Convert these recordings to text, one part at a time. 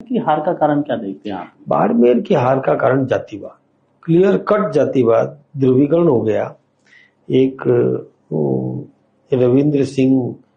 की हार का कारण क्या देखते हैं आप? बाड़मेर की हार का कारण जातिवाद, क्लियर कट जातिवाद, ध्रुवीकरण हो गया। एक रविंद्र सिंह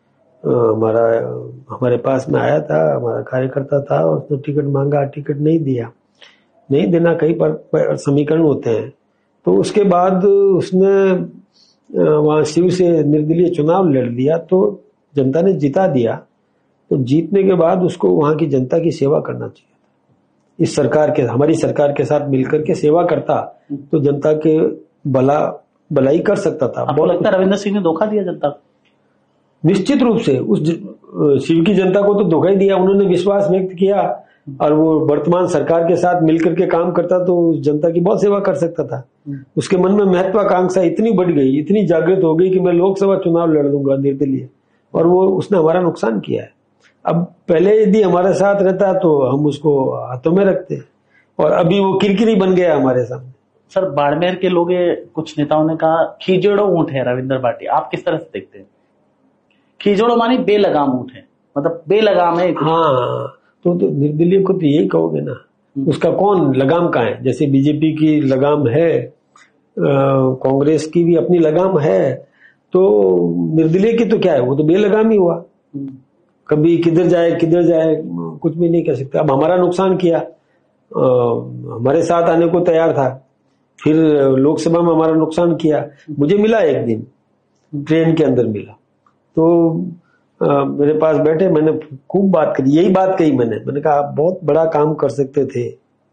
हमारे पास में आया था, हमारा कार्यकर्ता था, उसने टिकट मांगा, टिकट नहीं दिया, नहीं देना कहीं पर समीकरण होते हैं। तो उसके बाद उसने वहां शिव से निर्दलीय चुनाव लड़ लिया, तो जनता ने जिता दिया। तो जीतने के बाद उसको वहां की जनता की सेवा करना चाहिए था। इस सरकार के, हमारी सरकार के साथ मिलकर के सेवा करता तो जनता के भलाई कर सकता था। आपको लगता है रविंद्र सिंह ने धोखा दिया जनता को? निश्चित रूप से उस शिव की जनता को तो धोखा ही दिया। उन्होंने विश्वास व्यक्त किया और वो वर्तमान सरकार के साथ मिलकर के काम करता तो उस जनता की बहुत सेवा कर सकता था। उसके मन में महत्वाकांक्षा इतनी बढ़ गई, इतनी जागृत हो गई कि मैं लोकसभा चुनाव लड़ लूंगा निर्दलीय, और वो उसने हमारा नुकसान किया है। अब पहले यदि हमारे साथ रहता तो हम उसको हाथों में रखते, और अभी वो किरकिरी बन गया हमारे सामने। सर, बाड़मेर के लोग, कुछ नेताओं ने कहा खीजड़ो ऊंट है रविंद्र भाटी, आप किस तरह से देखते हैं? खीजड़ो मानी बेलगाम ऊंट है, मतलब बेलगाम है। हाँ, तो निर्दलीय को तो यही कहोगे ना, उसका कौन लगाम कहाँ है? जैसे बीजेपी की लगाम है, कांग्रेस की भी अपनी लगाम है, तो निर्दलीय की तो क्या है, वो तो बेलगाम ही हुआ। कभी किधर जाए कुछ भी नहीं कह सकते। अब हमारा नुकसान किया, हमारे साथ आने को तैयार था, फिर लोकसभा में हमारा नुकसान किया। मुझे मिला एक दिन ट्रेन के अंदर मिला, तो मेरे पास बैठे, मैंने खूब बात करी, यही बात कही मैंने कहा आप बहुत बड़ा काम कर सकते थे,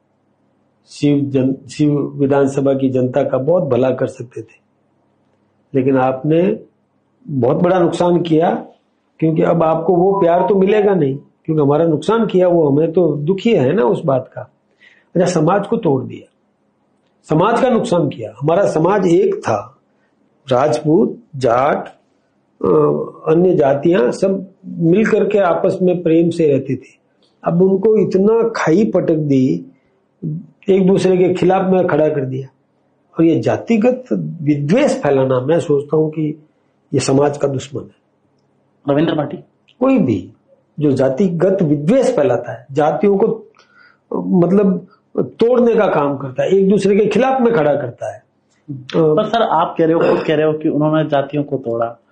शिव विधानसभा की जनता का बहुत भला कर सकते थे, लेकिन आपने बहुत बड़ा नुकसान किया, क्योंकि अब आपको वो प्यार तो मिलेगा नहीं, क्योंकि हमारा नुकसान किया, वो हमें तो दुखी है ना उस बात का। अच्छा, समाज को तोड़ दिया, समाज का नुकसान किया। हमारा समाज एक था, राजपूत, जाट, अन्य जातियां सब मिलकर के आपस में प्रेम से रहती थी। अब उनको इतना खाई पटक दी, एक दूसरे के खिलाफ में खड़ा कर दिया, और ये जातिगत विद्वेष फैलाना, मैं सोचता हूं कि ये समाज का दुश्मन है। रविंद्र भाटी कोई भी जो जातिगत विद्वेष फैलाता है, जातियों को मतलब तोड़ने का काम करता है, एक दूसरे के खिलाफ में खड़ा करता है। पर सर, आप कह रहे हो, खुद कह रहे हो कि उन्होंने जातियों को तोड़ा,